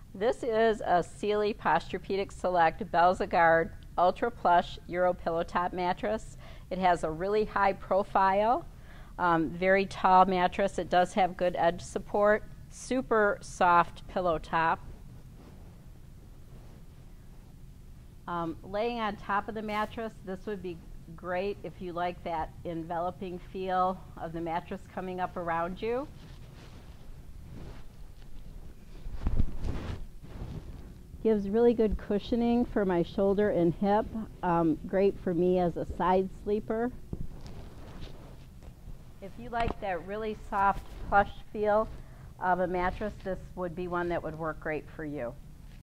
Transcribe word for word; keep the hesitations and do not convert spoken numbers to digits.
This is a Sealy Posturepedic Select Bellesguard Ultra Plush Euro Pillowtop mattress. It has a really high profile, um, very tall mattress. It does have good edge support, super soft pillow top. Um, laying on top of the mattress, this would be great if you like that enveloping feel of the mattress coming up around you. Gives really good cushioning for my shoulder and hip. Um, great for me as a side sleeper. If you like that really soft plush feel of a mattress, this would be one that would work great for you.